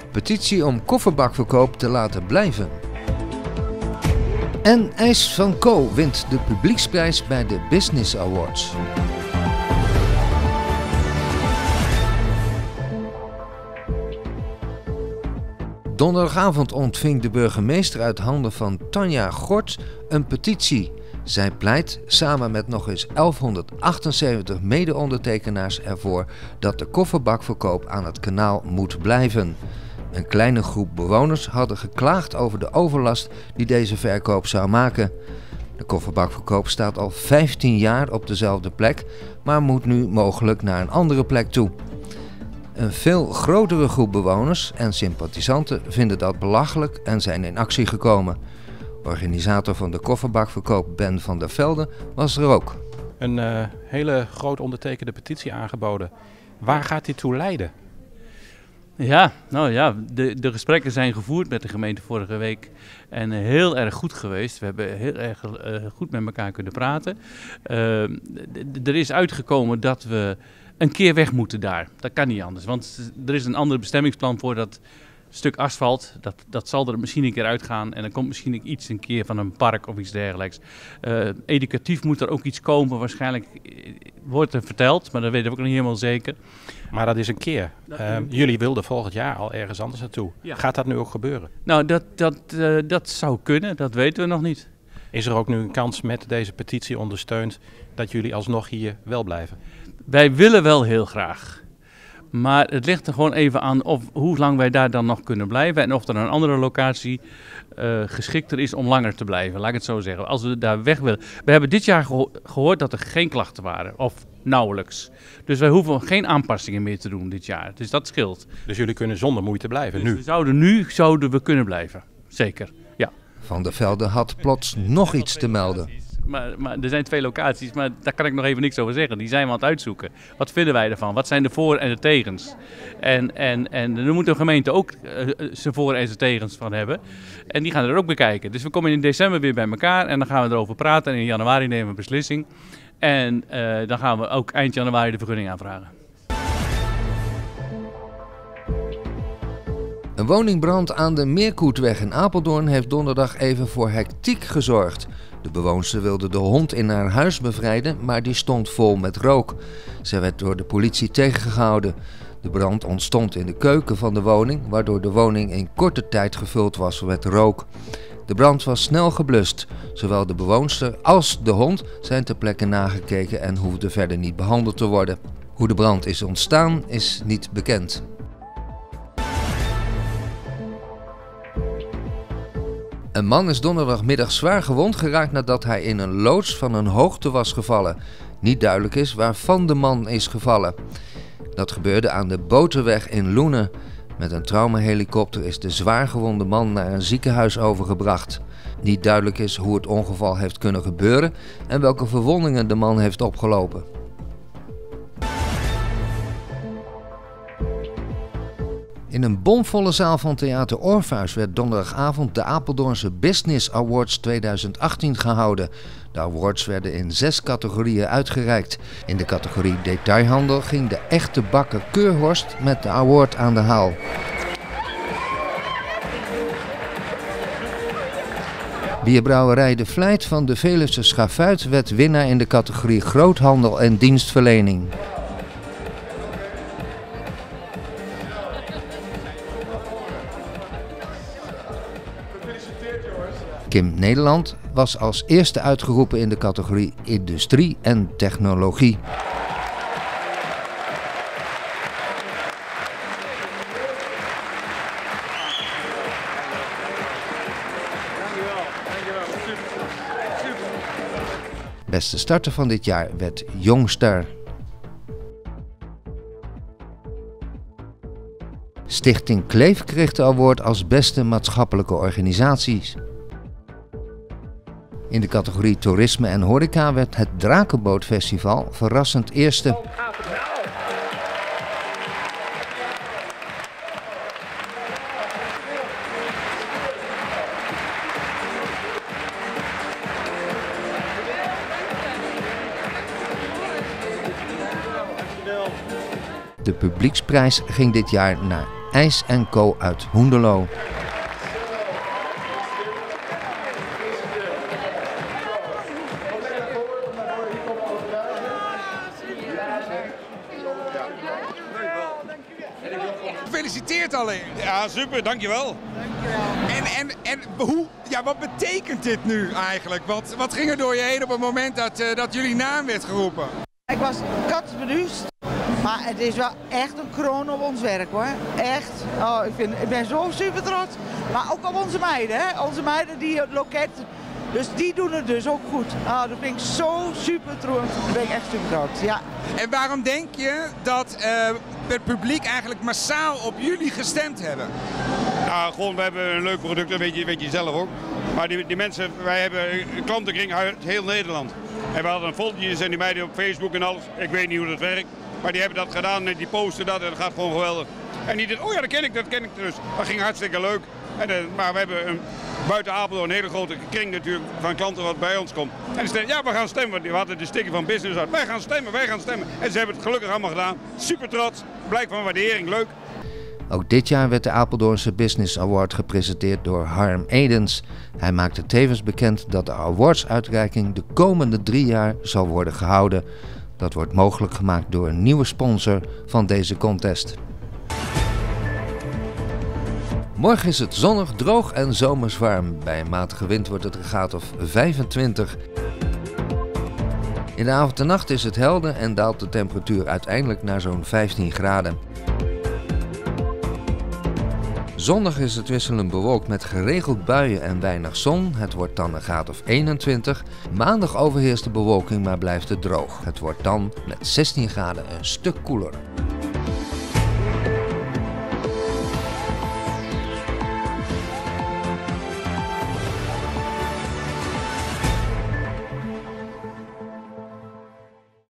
Petitie om kofferbakverkoop te laten blijven. En IJs van Co wint de publieksprijs bij de Business Awards. Donderdagavond ontving de burgemeester uit handen van Tanja Gort een petitie. Zij pleit samen met nog eens 1178 mede-ondertekenaars ervoor dat de kofferbakverkoop aan het kanaal moet blijven. Een kleine groep bewoners hadden geklaagd over de overlast die deze verkoop zou maken. De kofferbakverkoop staat al 15 jaar op dezelfde plek, maar moet nu mogelijk naar een andere plek toe. Een veel grotere groep bewoners en sympathisanten vinden dat belachelijk en zijn in actie gekomen. Organisator van de kofferbakverkoop Ben van der Velde was er ook. Een hele groot ondertekende petitie aangeboden. Waar gaat dit toe leiden? Ja, nou ja, de gesprekken zijn gevoerd met de gemeente vorige week en heel erg goed geweest. We hebben heel erg goed met elkaar kunnen praten. Er is uitgekomen dat we een keer weg moeten daar. Dat kan niet anders, want er is een ander bestemmingsplan voor dat stuk asfalt. Dat zal er misschien een keer uitgaan en dan komt misschien iets een keer van een park of iets dergelijks. Educatief moet er ook iets komen, waarschijnlijk wordt er verteld, maar dat weten we ook nog niet helemaal zeker. Maar dat is een keer. Jullie wilden volgend jaar al ergens anders naartoe. Ja. Gaat dat nu ook gebeuren? Nou, dat zou kunnen, dat weten we nog niet. Is er ook nu een kans met deze petitie ondersteund dat jullie alsnog hier wel blijven? Wij willen wel heel graag. Maar het ligt er gewoon even aan hoe lang wij daar dan nog kunnen blijven. En of er een andere locatie geschikter is om langer te blijven. Laat ik het zo zeggen. Als we daar weg willen. We hebben dit jaar gehoord dat er geen klachten waren. Of nauwelijks. Dus wij hoeven geen aanpassingen meer te doen dit jaar. Dus dat scheelt. Dus jullie kunnen zonder moeite blijven dus nu? Nu zouden we kunnen blijven. Zeker, ja. Van der Velde had plots nog iets te melden. Maar er zijn 2 locaties, maar daar kan ik nog even niks over zeggen. Die zijn we aan het uitzoeken. Wat vinden wij ervan? Wat zijn de voor- en de tegens? En daar moet de gemeente ook zijn voor- en zijn tegens van hebben. En die gaan er ook bekijken. Dus we komen in december weer bij elkaar en dan gaan we erover praten. En in januari nemen we een beslissing. En dan gaan we ook eind januari de vergunning aanvragen. Een woningbrand aan de Meerkoetweg in Apeldoorn heeft donderdag even voor hectiek gezorgd. De bewoonster wilde de hond in haar huis bevrijden, maar die stond vol met rook. Ze werd door de politie tegengehouden. De brand ontstond in de keuken van de woning, waardoor de woning in korte tijd gevuld was met rook. De brand was snel geblust. Zowel de bewoonster als de hond zijn ter plekke nagekeken en hoefden verder niet behandeld te worden. Hoe de brand is ontstaan is niet bekend. Een man is donderdagmiddag zwaar gewond geraakt nadat hij in een loods van een hoogte was gevallen. Niet duidelijk is waarvan de man is gevallen. Dat gebeurde aan de Boterweg in Loenen. Met een traumahelikopter is de zwaargewonde man naar een ziekenhuis overgebracht. Niet duidelijk is hoe het ongeval heeft kunnen gebeuren en welke verwondingen de man heeft opgelopen. In een bomvolle zaal van Theater Orpheus werd donderdagavond de Apeldoornse Business Awards 2018 gehouden. De awards werden in 6 categorieën uitgereikt. In de categorie detailhandel ging de echte bakker Keurhorst met de award aan de haal. Bierbrouwerij De Vlijt van de Veluwse Schafuit werd winnaar in de categorie groothandel en dienstverlening. Kim Nederland was als eerste uitgeroepen in de categorie Industrie en Technologie. Beste starter van dit jaar werd Youngstar. Stichting Kleef kreeg de award als beste maatschappelijke organisaties. In de categorie toerisme en horeca werd het Drakenbootfestival verrassend eerste. De publieksprijs ging dit jaar naar IJs & Co uit Hoenderloo. Gefeliciteerd alleen. Ja, super, dankjewel. En hoe, ja, wat betekent dit nu eigenlijk? Wat ging er door je heen op het moment dat jullie naam werd geroepen? Ik was katsbeduust, maar het is wel echt een kroon op ons werk hoor. Echt. Oh, ik ben zo super trots. Maar ook op onze meiden, hè? Onze meiden die het loket, dus die doen het dus ook goed. Oh, dat vind ik zo super trots. Daar ben ik echt super trots, ja. En waarom denk je dat het publiek eigenlijk massaal op jullie gestemd hebben? Nou, gewoon, we hebben een leuk product, dat weet je zelf ook. Maar die mensen, wij hebben een klantenkring uit heel Nederland. En we hadden fotootjes en die meiden op Facebook en alles. Ik weet niet hoe dat werkt, maar die hebben dat gedaan en die posten dat en dat gaat gewoon geweldig. En die dachten, oh ja, dat ken ik dus. Dat ging hartstikke leuk. Maar we hebben buiten Apeldoorn een hele grote kring natuurlijk van klanten wat bij ons komt. En die zeiden, ja, we gaan stemmen. We hadden de sticker van Business uit. Wij gaan stemmen. En ze hebben het gelukkig allemaal gedaan. Super trots. Blijk van waardering. Leuk. Ook dit jaar werd de Apeldoornse Business Award gepresenteerd door Harm Edens. Hij maakte tevens bekend dat de awardsuitreiking de komende 3 jaar zal worden gehouden. Dat wordt mogelijk gemaakt door een nieuwe sponsor van deze contest. Morgen is het zonnig, droog en zomers warm. Bij een matige wind wordt het een graad of 25. In de avond en nacht is het helder en daalt de temperatuur uiteindelijk naar zo'n 15 graden. Zondag is het wisselend bewolkt met geregeld buien en weinig zon. Het wordt dan een graad of 21. Maandag overheerst de bewolking, maar blijft het droog. Het wordt dan met 16 graden een stuk koeler.